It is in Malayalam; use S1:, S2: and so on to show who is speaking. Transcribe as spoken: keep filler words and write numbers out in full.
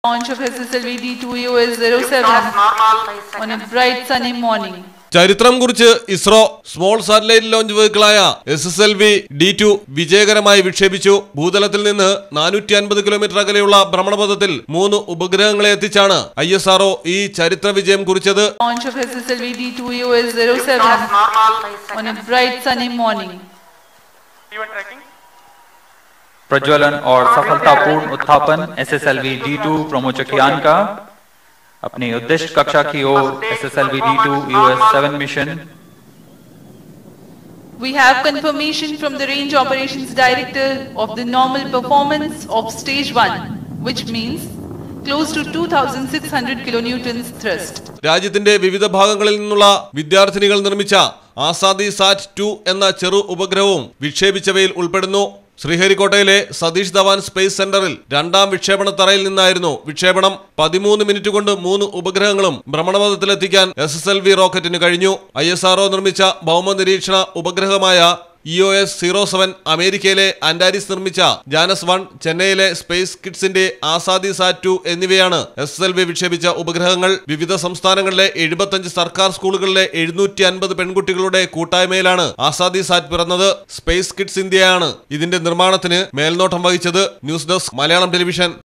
S1: Launch of S S L V D two E O S zero seven on a bright sunny morning.
S2: ചരിത്രം കുറിച്ച് ഇസ്രോ സ്മോൾ സാറ്റലൈറ്റ് ലോഞ്ച് വെഹിക്കിളായ S S L V D two വിജയകരമായി വിക്ഷേപിച്ചു. ഭൂതലത്തിൽ നിന്ന് നാനൂറ്റി അൻപത് കിലോമീറ്റർ അകലെയുള്ള ഭ്രമണപഥത്തിൽ മൂന്ന് ഉപഗ്രഹങ്ങളെ എത്തിച്ചാണ് ഐ എസ് ആർ ഒ ഈ ചരിത്ര വിജയം കുറിച്ചത്.
S1: Launch of S S L V D two E O S zero seven on a bright sunny morning.
S3: प्रज्वलन और सफलतापूर्ण उत्थापन S S L V D two प्रोमोचकयान का अपनी उद्दिष्ट कक्षा की ओर S S L V D two E O S seven मिशन.
S1: We have confirmation from the Range Operations Director of the normal performance of stage one, which means close to two thousand six hundred kilonewtons thrust.
S2: രാജ്യത്തിന്റെ വിവിധ ഭാഗങ്ങളിൽ നിന്നുള്ള വിദ്യാർത്ഥിനികൾ നിർമ്മിച്ച ആസാദി സാറ്റ് ടു എന്ന ചെറു ഉപഗ്രഹവും വിക്ഷേപിച്ചവയിൽ ഉൾപ്പെടുന്നു. ശ്രീഹരിക്കോട്ടയിലെ സതീഷ് ധവാൻ സ്പേസ് സെന്ററിൽ രണ്ടാം വിക്ഷേപണ തറയിൽ നിന്നായിരുന്നു വിക്ഷേപണം. പതിമൂന്ന് മിനിറ്റ് കൊണ്ട് മൂന്ന് ഉപഗ്രഹങ്ങളും ഭ്രമണപഥത്തിലെത്തിക്കാൻ എസ് എസ് എൽ വി റോക്കറ്റിന് കഴിഞ്ഞു. ഐ എസ് ആർ ഒ നിർമ്മിച്ച ഭൗമ നിരീക്ഷണ ഉപഗ്രഹമായ E O S zero seven, അമേരിക്കയിലെ ആൻഡാരിസ് നിർമ്മിച്ച ജാനസ് വൺ, ചെന്നൈയിലെ സ്പേസ് കിഡ്സിന്റെ ആസാദി സാറ്റ് ടു എന്നിവയാണ് എസ് എസ് എൽ വി വിക്ഷേപിച്ച ഉപഗ്രഹങ്ങൾ. വിവിധ സംസ്ഥാനങ്ങളിലെ എഴുപത്തഞ്ച് സർക്കാർ സ്കൂളുകളിലെ എഴുന്നൂറ്റി അൻപത് പെൺകുട്ടികളുടെ കൂട്ടായ്മയിലാണ് ആസാദി സാറ്റ് പിറന്നത്. സ്പേസ് കിഡ്സ് ഇന്ത്യയാണ് ഇതിന്റെ നിർമ്മാണത്തിന് മേൽനോട്ടം വഹിച്ചത്. News desk, Malayalam television.